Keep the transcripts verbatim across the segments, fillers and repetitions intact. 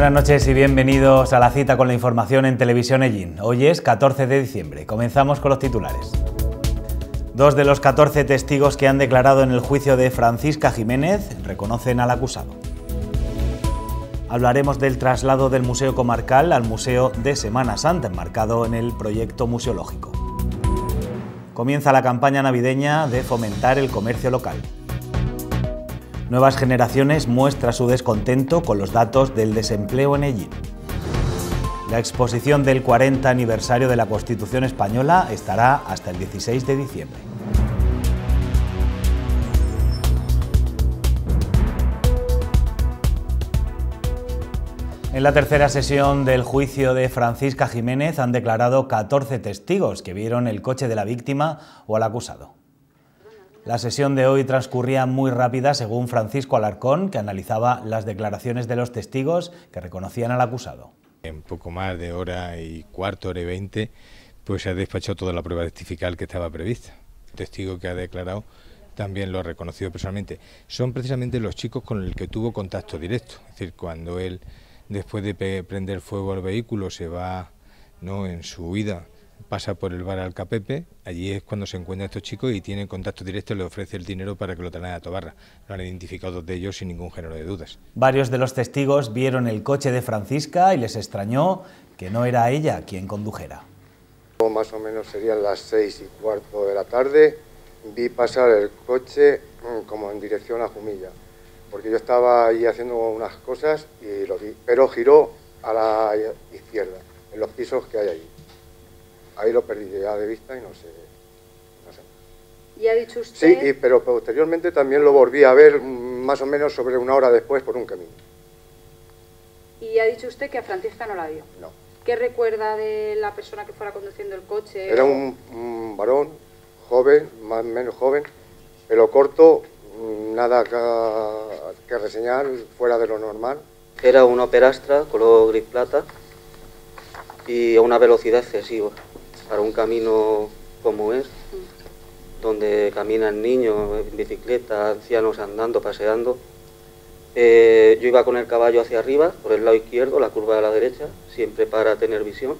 Buenas noches y bienvenidos a la cita con la información en Televisión Ellín. Hoy es catorce de diciembre. Comenzamos con los titulares. Dos de los catorce testigos que han declarado en el juicio de Francisca Jiménez reconocen al acusado. Hablaremos del traslado del Museo Comarcal al Museo de Semana Santa, enmarcado en el proyecto museológico. Comienza la campaña navideña de fomentar el comercio local. Nuevas Generaciones muestra su descontento con los datos del desempleo en Ellín. La exposición del cuarenta aniversario de la Constitución Española estará hasta el dieciséis de diciembre. En la tercera sesión del juicio de Francisca Jiménez han declarado catorce testigos que vieron el coche de la víctima o al acusado. La sesión de hoy transcurría muy rápida según Francisco Alarcón, que analizaba las declaraciones de los testigos que reconocían al acusado. En poco más de hora y cuarto, hora y veinte, pues se ha despachado toda la prueba testifical que estaba prevista. El testigo que ha declarado también lo ha reconocido personalmente. Son precisamente los chicos con los que tuvo contacto directo, es decir, cuando él, después de prender fuego al vehículo, se va, ¿no?, en su huida, pasa por el bar Alcapepe, allí es cuando se encuentran estos chicos y tienen contacto directo, le ofrece el dinero para que lo trasladen a Tobarra. Lo han identificado dos de ellos sin ningún género de dudas. Varios de los testigos vieron el coche de Francisca y les extrañó que no era ella quien condujera. Más o menos serían las seis y cuarto de la tarde, vi pasar el coche como en dirección a Jumilla, porque yo estaba ahí haciendo unas cosas y lo vi, pero giró a la izquierda, en los pisos que hay allí. Ahí lo perdí ya de vista y no sé, no sé. ¿Y ha dicho usted? Sí, y, pero posteriormente también lo volví a ver más o menos sobre una hora después por un camino. ¿Y ha dicho usted que a Francisca no la vio? No. ¿Qué recuerda de la persona que fuera conduciendo el coche? Era un, un varón joven, más o menos joven, pelo corto, nada que, que reseñar fuera de lo normal. Era un Opel Astra color gris plata y a una velocidad excesiva para un camino como es, donde caminan niños en bicicleta, ancianos andando, paseando. Eh, yo iba con el caballo hacia arriba, por el lado izquierdo, la curva de la derecha, siempre para tener visión.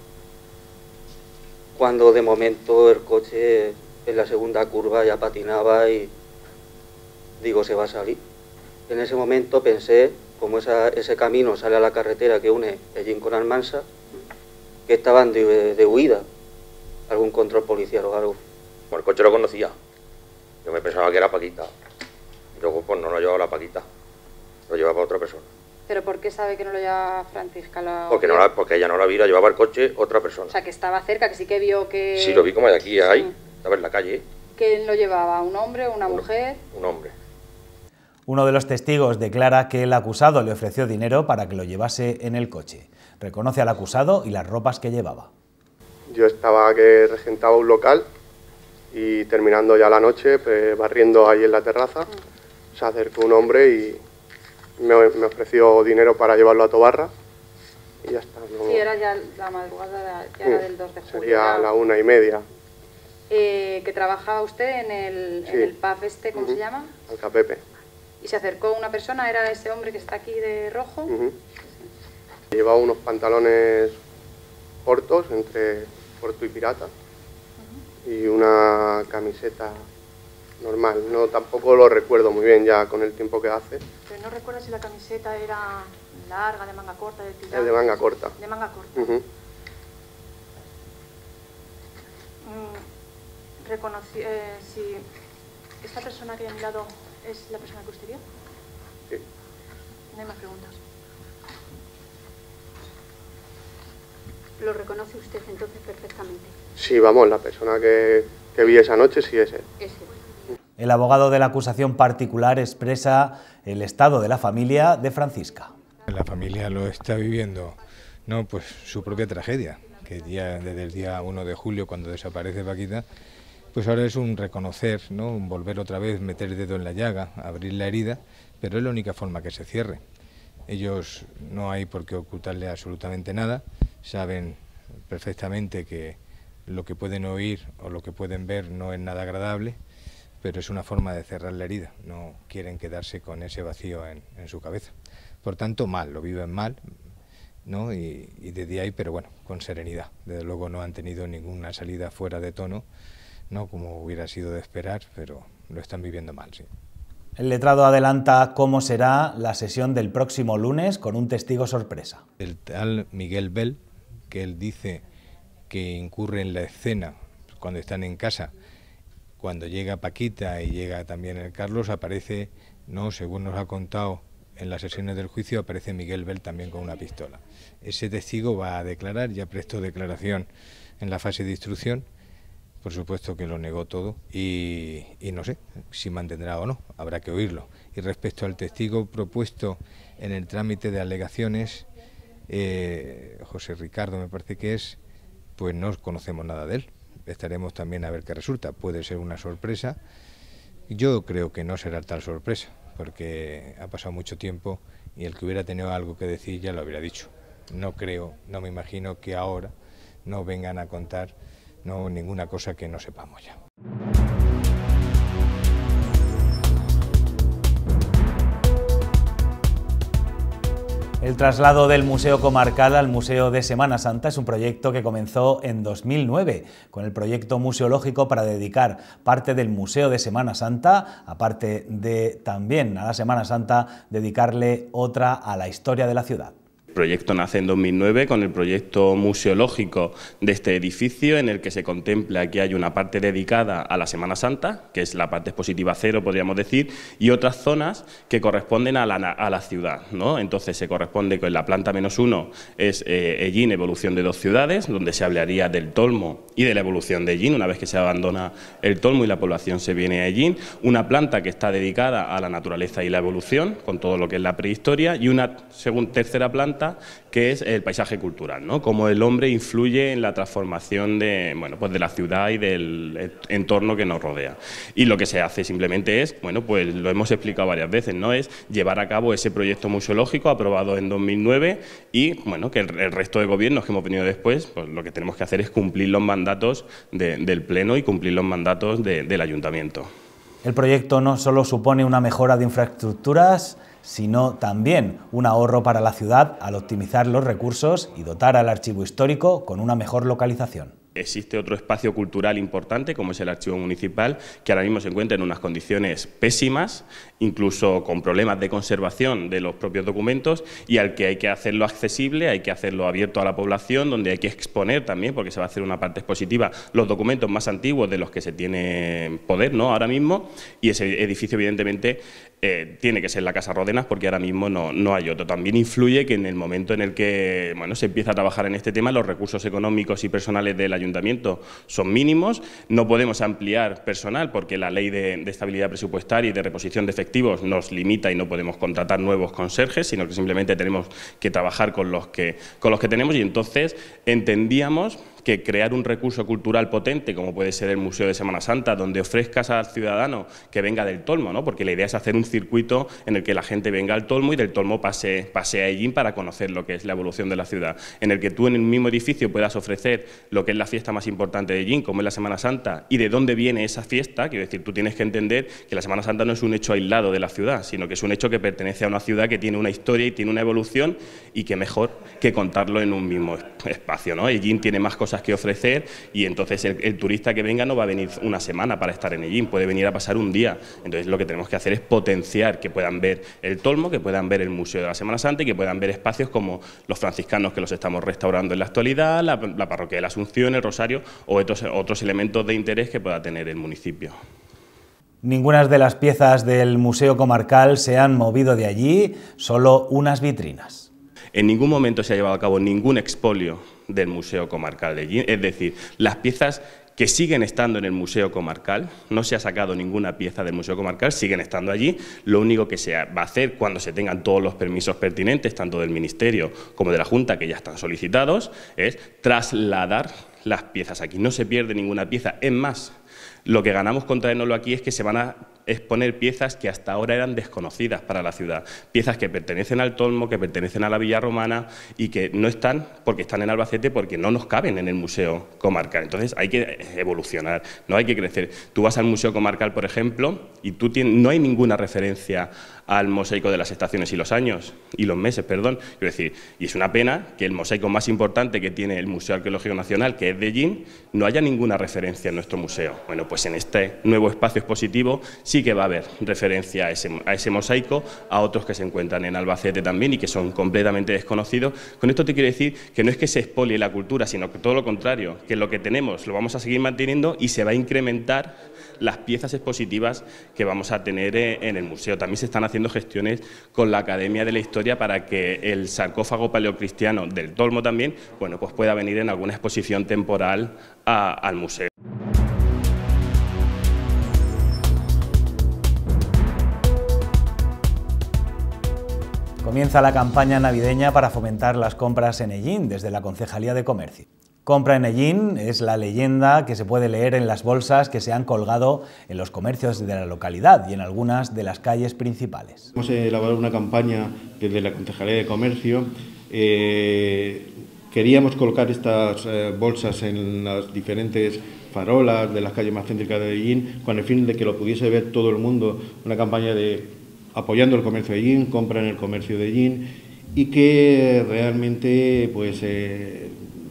Cuando de momento el coche en la segunda curva ya patinaba y digo, se va a salir. En ese momento pensé, como esa, ese camino sale a la carretera que une Ellín con Almansa, que estaban de, de huida, algún control policial o algo. Bueno, el coche lo conocía, yo me pensaba que era Paquita, y luego pues no lo llevaba la Paquita, lo llevaba otra persona. ¿Pero por qué sabe que no lo llevaba Francisca? ¿Lo porque, no la, porque ella no la vio, llevaba el coche otra persona. O sea, que estaba cerca, que sí que vio que... Sí, lo vi como de aquí, ahí, sí. Estaba en la calle. ¿Quién lo llevaba? ¿Un hombre o una un, mujer? Un hombre. Uno de los testigos declara que el acusado le ofreció dinero para que lo llevase en el coche. Reconoce al acusado y las ropas que llevaba. Yo estaba que regentaba un local y terminando ya la noche, pues, barriendo ahí en la terraza, mm. se acercó un hombre y me, me ofreció dinero para llevarlo a Tobarra y ya está. ¿No? Sí, era ya la madrugada, ya sí, era del dos de julio. Sería ya la una y media. Eh, ¿Que trabajaba usted en el, sí. en el pub este, cómo uh-huh. se llama? Alcapepe. Y se acercó una persona, ¿era ese hombre que está aquí de rojo? Uh-huh. Llevaba unos pantalones cortos, entre corto y pirata, uh-huh. y una camiseta normal. No, tampoco lo recuerdo muy bien ya con el tiempo que hace. ¿Pero no recuerdas si la camiseta era larga, de manga corta, de tirada? Es de manga corta. De manga corta. Uh-huh. mm, reconocí, eh, si esta persona que hay a mi lado es la persona que usted vio. Sí. No hay más preguntas. ¿Lo reconoce usted entonces perfectamente? Sí, vamos, la persona que, que vi esa noche sí es él. Es él. El abogado de la acusación particular expresa el estado de la familia de Francisca. La familia lo está viviendo, no, pues su propia tragedia, que ya desde el día uno de julio, cuando desaparece Paquita, pues ahora es un reconocer, ¿no?, un volver otra vez, meter el dedo en la llaga, abrir la herida, pero es la única forma que se cierre. Ellos no hay por qué ocultarle absolutamente nada, saben perfectamente que lo que pueden oír o lo que pueden ver no es nada agradable, pero es una forma de cerrar la herida, no quieren quedarse con ese vacío en, en su cabeza. Por tanto, mal, lo viven mal, ¿no? Y, y desde ahí, pero bueno, con serenidad. Desde luego no han tenido ninguna salida fuera de tono, ¿no? Como hubiera sido de esperar, pero lo están viviendo mal, sí. El letrado adelanta cómo será la sesión del próximo lunes con un testigo sorpresa. El tal Miguel Bel, que él dice que incurre en la escena cuando están en casa, cuando llega Paquita y llega también el Carlos, aparece, no, según nos ha contado en las sesiones del juicio, aparece Miguel Bel también con una pistola. Ese testigo va a declarar, ya prestó declaración en la fase de instrucción, por supuesto que lo negó todo y, y no sé si mantendrá o no, habrá que oírlo. Y respecto al testigo propuesto en el trámite de alegaciones, eh, José Ricardo me parece que es, pues no conocemos nada de él. Estaremos también a ver qué resulta. Puede ser una sorpresa. Yo creo que no será tal sorpresa, porque ha pasado mucho tiempo y el que hubiera tenido algo que decir ya lo hubiera dicho. No creo, no me imagino que ahora no vengan a contar no ninguna cosa que no sepamos ya. El traslado del Museo Comarcal al Museo de Semana Santa es un proyecto que comenzó en dos mil nueve, con el proyecto museológico para dedicar parte del Museo de Semana Santa, aparte de también a la Semana Santa, dedicarle otra a la historia de la ciudad. El proyecto nace en dos mil nueve con el proyecto museológico de este edificio, en el que se contempla que hay una parte dedicada a la Semana Santa, que es la parte expositiva cero, podríamos decir, y otras zonas que corresponden a la, a la ciudad, ¿no? Entonces se corresponde con la planta menos uno, es eh, Ellín, evolución de dos ciudades, donde se hablaría del Tolmo y de la evolución de Ellín, una vez que se abandona el Tolmo y la población se viene a Ellín. Una planta que está dedicada a la naturaleza y la evolución, con todo lo que es la prehistoria, y una segunda, tercera planta que es el paisaje cultural, ¿no? Cómo el hombre influye en la transformación de, bueno, pues de la ciudad y del entorno que nos rodea. Y lo que se hace simplemente es, bueno, pues lo hemos explicado varias veces, ¿no? Es llevar a cabo ese proyecto museológico aprobado en dos mil nueve y, bueno, que el, el resto de gobiernos que hemos venido después, pues lo que tenemos que hacer es cumplir los mandatos de, del Pleno y cumplir los mandatos de, del Ayuntamiento. El proyecto no solo supone una mejora de infraestructuras, sino también un ahorro para la ciudad al optimizar los recursos y dotar al archivo histórico con una mejor localización. Existe otro espacio cultural importante, como es el Archivo Municipal, que ahora mismo se encuentra en unas condiciones pésimas, incluso con problemas de conservación de los propios documentos, y al que hay que hacerlo accesible, hay que hacerlo abierto a la población, donde hay que exponer también, porque se va a hacer una parte expositiva, los documentos más antiguos de los que se tiene poder, ¿no?, ahora mismo, y ese edificio evidentemente eh, tiene que ser la Casa Ródenas, porque ahora mismo no, no hay otro. También influye que en el momento en el que, bueno, se empieza a trabajar en este tema, los recursos económicos y personales del Ayuntamiento son mínimos, no podemos ampliar personal porque la ley de, de estabilidad presupuestaria y de reposición de efectivos nos limita y no podemos contratar nuevos conserjes, sino que simplemente tenemos que trabajar con los que, con los que tenemos, y entonces entendíamos que crear un recurso cultural potente, como puede ser el Museo de Semana Santa, donde ofrezcas al ciudadano que venga del Tolmo, ¿no? Porque la idea es hacer un circuito en el que la gente venga al Tolmo y del Tolmo pase, pase a Ellín para conocer lo que es la evolución de la ciudad, en el que tú en el mismo edificio puedas ofrecer lo que es la fiesta más importante de Ellín, como es la Semana Santa, y de dónde viene esa fiesta. Quiero decir, tú tienes que entender que la Semana Santa no es un hecho aislado de la ciudad, sino que es un hecho que pertenece a una ciudad que tiene una historia y tiene una evolución, y que mejor que contarlo en un mismo espacio, ¿no? Ellín tiene más cosas que ofrecer, y entonces el, el turista que venga no va a venir una semana para estar en Ellín, puede venir a pasar un día. Entonces lo que tenemos que hacer es potenciar que puedan ver el Tolmo, que puedan ver el Museo de la Semana Santa y que puedan ver espacios como los franciscanos, que los estamos restaurando en la actualidad, la, la Parroquia de la Asunción, el Rosario, o otros, otros elementos de interés que pueda tener el municipio. Ninguna de las piezas del Museo Comarcal se han movido de allí, solo unas vitrinas. En ningún momento se ha llevado a cabo ningún expolio del Museo Comarcal de Ellín, es decir, las piezas que siguen estando en el Museo Comarcal, no se ha sacado ninguna pieza del Museo Comarcal, siguen estando allí. Lo único que se va a hacer cuando se tengan todos los permisos pertinentes, tanto del Ministerio como de la Junta, que ya están solicitados, es trasladar las piezas aquí. No se pierde ninguna pieza, es más, lo que ganamos con traérnoslo aquí es que se van a exponer piezas que hasta ahora eran desconocidas para la ciudad, piezas que pertenecen al Tolmo, que pertenecen a la Villa Romana y que no están porque están en Albacete, porque no nos caben en el Museo Comarcal. Entonces hay que evolucionar, no hay que crecer. Tú vas al Museo Comarcal, por ejemplo, y tú tienes, no hay ninguna referencia al mosaico de las estaciones y los años, y los meses, perdón. Quiero decir, y es una pena que el mosaico más importante que tiene el Museo Arqueológico Nacional, que es de Ellín, no haya ninguna referencia en nuestro museo. Bueno, pues en este nuevo espacio expositivo sí que va a haber referencia a ese, a ese mosaico, a otros que se encuentran en Albacete también y que son completamente desconocidos. Con esto te quiero decir que no es que se expolie la cultura, sino que todo lo contrario, que lo que tenemos lo vamos a seguir manteniendo y se va a incrementar las piezas expositivas que vamos a tener en el museo. También se están haciendo gestiones con la Academia de la Historia para que el sarcófago paleocristiano del Tolmo también, bueno, pues pueda venir en alguna exposición temporal a, al museo. Comienza la campaña navideña para fomentar las compras en Ellín desde la Concejalía de Comercio. Compra en Ellín es la leyenda que se puede leer en las bolsas que se han colgado en los comercios de la localidad y en algunas de las calles principales. Hemos elaborado una campaña desde la Concejalía de Comercio. Eh, queríamos colocar estas eh, bolsas en las diferentes farolas de las calles más céntricas de Ellín con el fin de que lo pudiese ver todo el mundo. Una campaña de apoyando el comercio de Ellín, compra en el comercio de Ellín y que realmente pues eh,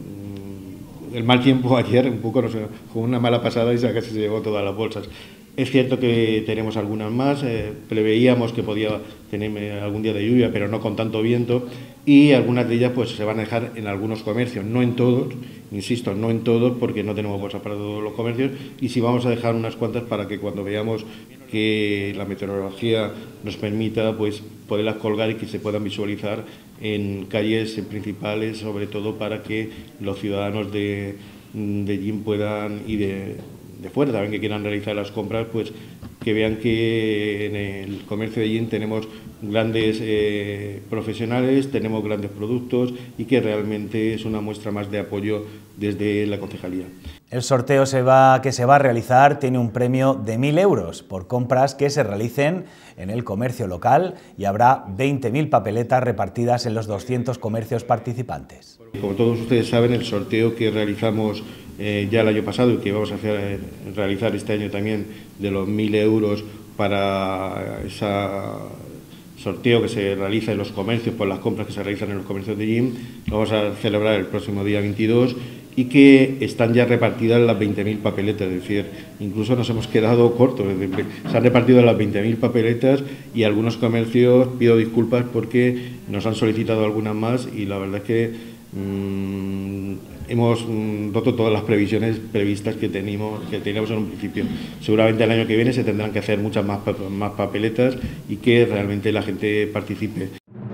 el mal tiempo ayer un poco nos fue una mala pasada y casi se llevó todas las bolsas. Es cierto que tenemos algunas más, eh, preveíamos que podía tener algún día de lluvia, pero no con tanto viento, y algunas de ellas pues se van a dejar en algunos comercios, no en todos, insisto, no en todos, porque no tenemos bolsas para todos los comercios, y sí vamos a dejar unas cuantas para que cuando veamos que la meteorología nos permita pues poderlas colgar y que se puedan visualizar en calles principales, sobre todo para que los ciudadanos de, de Ellín puedan y de, de fuera también que quieran realizar las compras, pues que vean que en el comercio de Ellín tenemos grandes eh, profesionales, tenemos grandes productos y que realmente es una muestra más de apoyo desde la concejalía. El sorteo se va, que se va a realizar tiene un premio de mil euros por compras que se realicen en el comercio local y habrá veinte mil papeletas repartidas en los doscientos comercios participantes. Como todos ustedes saben, el sorteo que realizamos eh, ya el año pasado y que vamos a hacer, realizar este año también de los mil euros para ese sorteo que se realiza en los comercios por las compras que se realizan en los comercios de Ellín, lo vamos a celebrar el próximo día veintidós y que están ya repartidas las veinte mil papeletas, es decir, incluso nos hemos quedado cortos, es decir, se han repartido las veinte mil papeletas y algunos comercios, pido disculpas porque nos han solicitado algunas más y la verdad es que mmm, hemos mmm, roto todas las previsiones previstas que teníamos, que teníamos en un principio. Seguramente el año que viene se tendrán que hacer muchas más, más papeletas y que realmente la gente participe.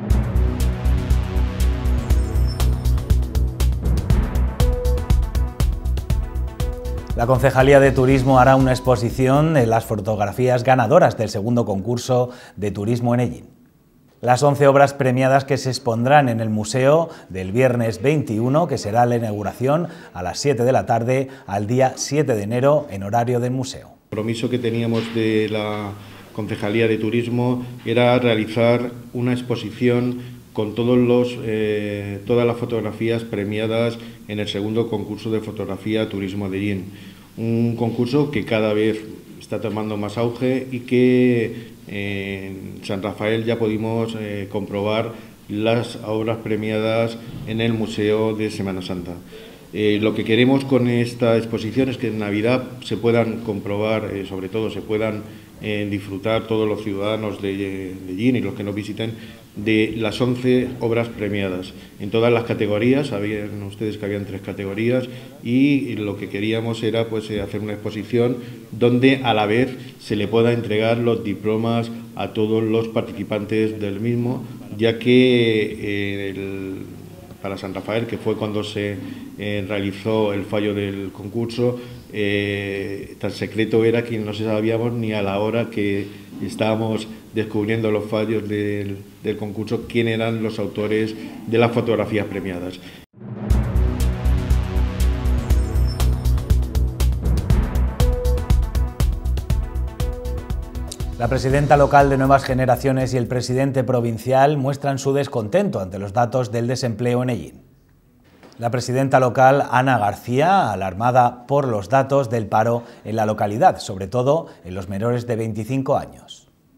La Concejalía de Turismo hará una exposición de las fotografías ganadoras del segundo concurso de turismo en Ellín. Las once obras premiadas que se expondrán en el museo del viernes veintiuno, que será la inauguración a las siete de la tarde, al día siete de enero en horario del museo. El compromiso que teníamos de la Concejalía de Turismo era realizar una exposición con todos los, eh, todas las fotografías premiadas en el segundo concurso de fotografía Turismo de Ellín. Un concurso que cada vez está tomando más auge y que en San Rafael ya pudimos eh, comprobar las obras premiadas en el Museo de Semana Santa. Eh, lo que queremos con esta exposición es que en Navidad se puedan comprobar, eh, sobre todo se puedan eh, disfrutar todos los ciudadanos de, de Ellín y los que nos visiten de las once obras premiadas en todas las categorías. Sabían ustedes que habían tres categorías y lo que queríamos era pues hacer una exposición donde a la vez se le pueda entregar los diplomas a todos los participantes del mismo, ya que eh, el, para San Rafael, que fue cuando se eh, realizó el fallo del concurso, eh, tan secreto era que no se sabíamos ni a la hora que estábamos descubriendo los fallos del, del concurso quién eran los autores de las fotografías premiadas. La presidenta local de Nuevas Generaciones y el presidente provincial muestran su descontento ante los datos del desempleo en Ellín. La presidenta local, Ana García, alarmada por los datos del paro en la localidad, sobre todo en los menores de veinticinco años.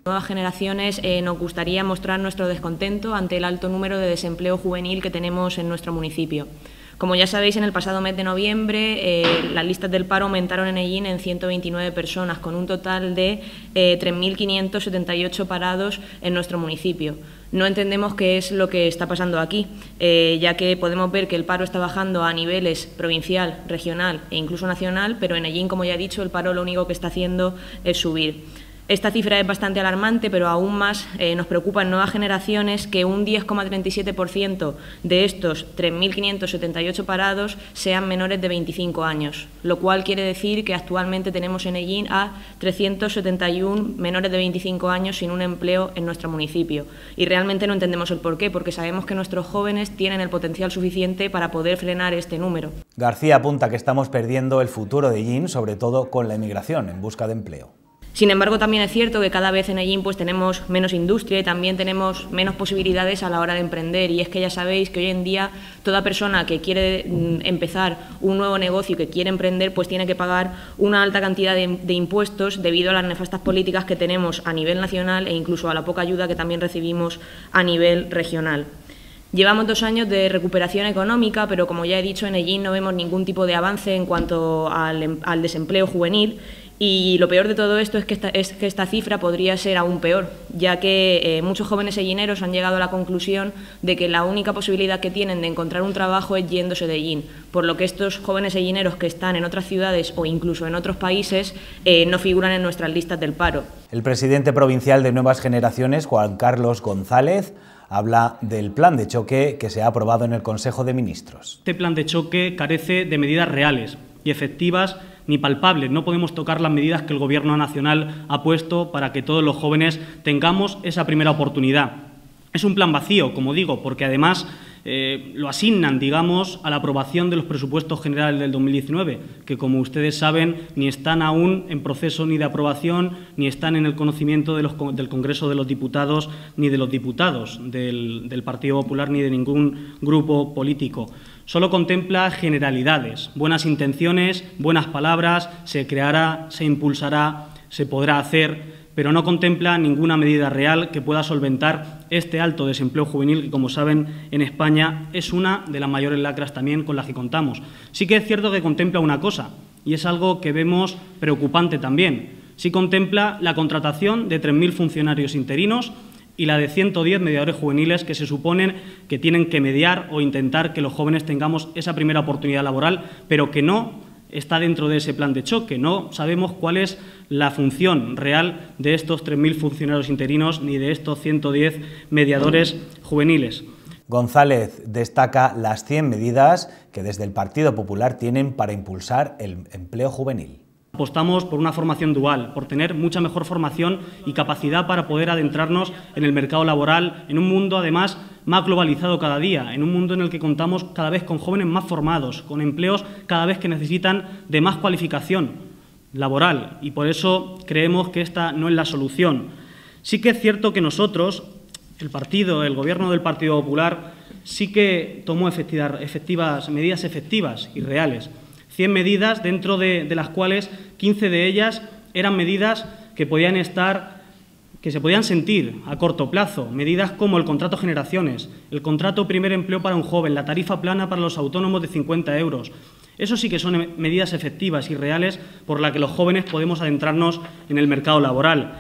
Nuevas generaciones eh, nos gustaría mostrar nuestro descontento ante el alto número de desempleo juvenil que tenemos en nuestro municipio. Como ya sabéis, en el pasado mes de noviembre eh, las listas del paro aumentaron en Hellín en ciento veintinueve personas, con un total de eh, tres mil quinientos setenta y ocho parados en nuestro municipio. No entendemos qué es lo que está pasando aquí, eh, ya que podemos ver que el paro está bajando a niveles provincial, regional e incluso nacional, pero en Hellín, como ya he dicho, el paro lo único que está haciendo es subir. Esta cifra es bastante alarmante, pero aún más eh, nos preocupa en nuevas generaciones que un diez coma treinta y siete por ciento de estos tres mil quinientos setenta y ocho parados sean menores de veinticinco años, lo cual quiere decir que actualmente tenemos en Hellín a trescientos setenta y uno menores de veinticinco años sin un empleo en nuestro municipio. Y realmente no entendemos el porqué, porque sabemos que nuestros jóvenes tienen el potencial suficiente para poder frenar este número. García apunta que estamos perdiendo el futuro de Hellín, sobre todo con la emigración en busca de empleo. Sin embargo, también es cierto que cada vez en Hellín pues, tenemos menos industria y también tenemos menos posibilidades a la hora de emprender. Y es que ya sabéis que hoy en día toda persona que quiere mm, empezar un nuevo negocio y que quiere emprender, pues tiene que pagar una alta cantidad de, de impuestos debido a las nefastas políticas que tenemos a nivel nacional e incluso a la poca ayuda que también recibimos a nivel regional. Llevamos dos años de recuperación económica, pero como ya he dicho, en Hellín no vemos ningún tipo de avance en cuanto al, al desempleo juvenil. Y lo peor de todo esto es que esta, es que esta cifra podría ser aún peor, ya que eh, muchos jóvenes hellineros han llegado a la conclusión de que la única posibilidad que tienen de encontrar un trabajo es yéndose de Hellín, por lo que estos jóvenes hellineros que están en otras ciudades o incluso en otros países eh, no figuran en nuestras listas del paro. El presidente provincial de Nuevas Generaciones, Juan Carlos González, habla del plan de choque que se ha aprobado en el Consejo de Ministros. Este plan de choque carece de medidas reales y efectivas ni palpables. No podemos tocar las medidas que el Gobierno nacional ha puesto para que todos los jóvenes tengamos esa primera oportunidad. Es un plan vacío, como digo, porque además eh, lo asignan, digamos, a la aprobación de los presupuestos generales del dos mil diecinueve, que, como ustedes saben, ni están aún en proceso ni de aprobación, ni están en el conocimiento de los, del Congreso de los Diputados, ni de los diputados del, del Partido Popular, ni de ningún grupo político. Solo contempla generalidades, buenas intenciones, buenas palabras, se creará, se impulsará, se podrá hacer, pero no contempla ninguna medida real que pueda solventar este alto desempleo juvenil que, como saben, en España es una de las mayores lacras también con las que contamos. Sí que es cierto que contempla una cosa, y es algo que vemos preocupante también. Sí contempla la contratación de tres mil funcionarios interinos y la de ciento diez mediadores juveniles que se suponen que tienen que mediar o intentar que los jóvenes tengamos esa primera oportunidad laboral, pero que no está dentro de ese plan de choque. No sabemos cuál es la función real de estos tres mil funcionarios interinos ni de estos ciento diez mediadores juveniles. González destaca las cien medidas que desde el Partido Popular tienen para impulsar el empleo juvenil. Apostamos por una formación dual, por tener mucha mejor formación y capacidad para poder adentrarnos en el mercado laboral, en un mundo además más globalizado cada día, en un mundo en el que contamos cada vez con jóvenes más formados, con empleos cada vez que necesitan de más cualificación laboral, y por eso creemos que esta no es la solución. Sí que es cierto que nosotros, el partido, el Gobierno del Partido Popular, sí que tomó efectivas, efectivas, medidas efectivas y reales. cien medidas, dentro de, de las cuales quince de ellas eran medidas que podían estar, que se podían sentir a corto plazo, medidas como el contrato generaciones, el contrato primer empleo para un joven, la tarifa plana para los autónomos de cincuenta euros. Eso sí que son medidas efectivas y reales por las que los jóvenes podemos adentrarnos en el mercado laboral.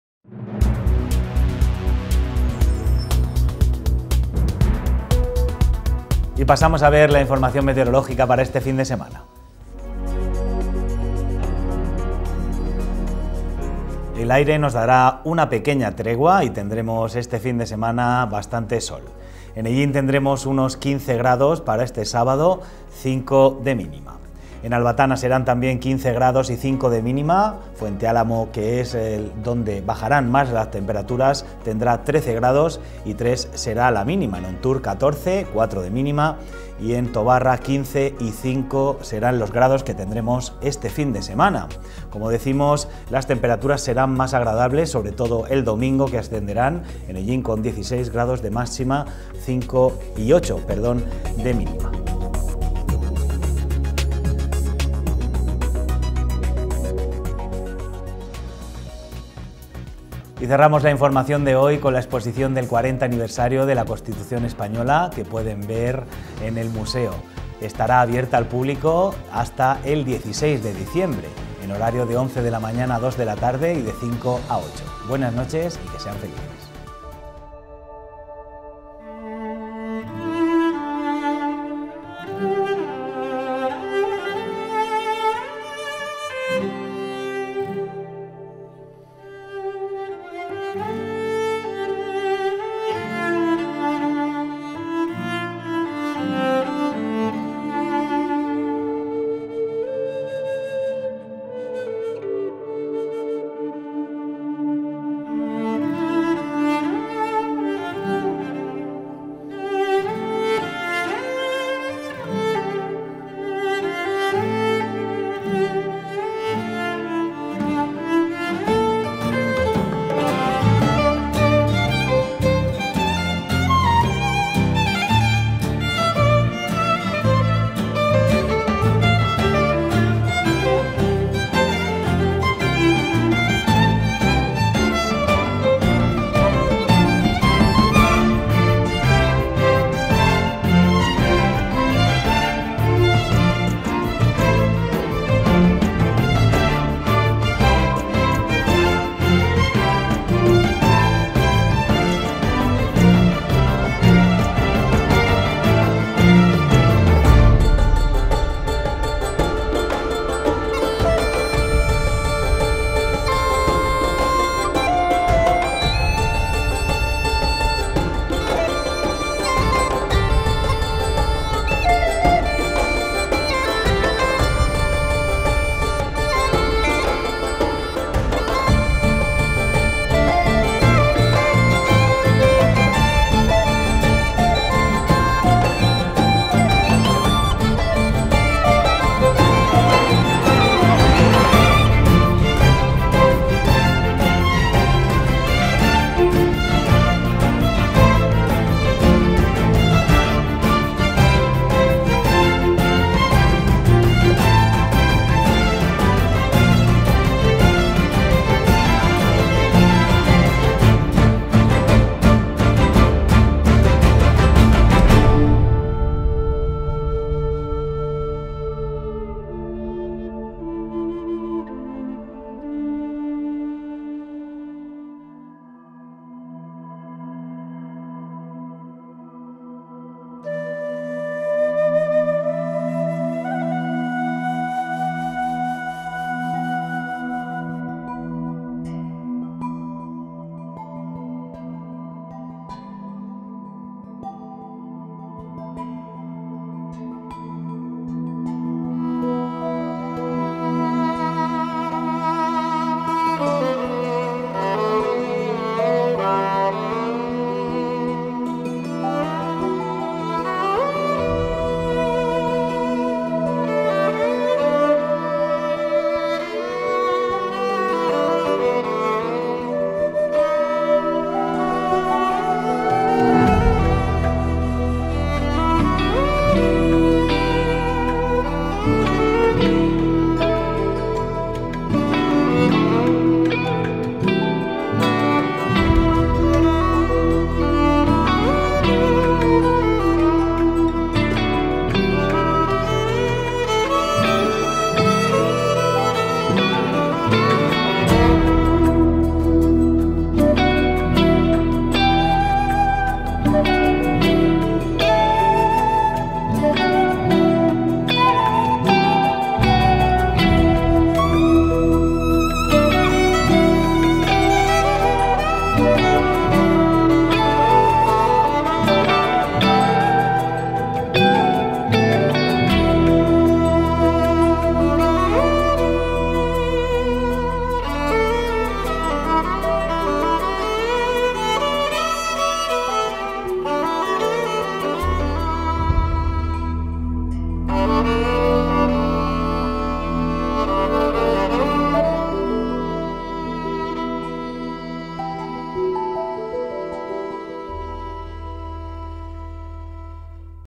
Y pasamos a ver la información meteorológica para este fin de semana. El aire nos dará una pequeña tregua y tendremos este fin de semana bastante sol. En Hellín tendremos unos quince grados para este sábado, cinco de mínima. En Albatana serán también quince grados y cinco de mínima. Fuente Álamo, que es el donde bajarán más las temperaturas, tendrá trece grados y tres será la mínima. En Ontur catorce, cuatro de mínima, y en Tobarra quince y cinco serán los grados que tendremos este fin de semana. Como decimos, las temperaturas serán más agradables, sobre todo el domingo, que ascenderán en Hellín con dieciséis grados de máxima, cinco y ocho, perdón, de mínima. Y cerramos la información de hoy con la exposición del cuarenta aniversario de la Constitución Española, que pueden ver en el museo. Estará abierta al público hasta el dieciséis de diciembre, en horario de once de la mañana a dos de la tarde y de cinco a ocho. Buenas noches y que sean felices.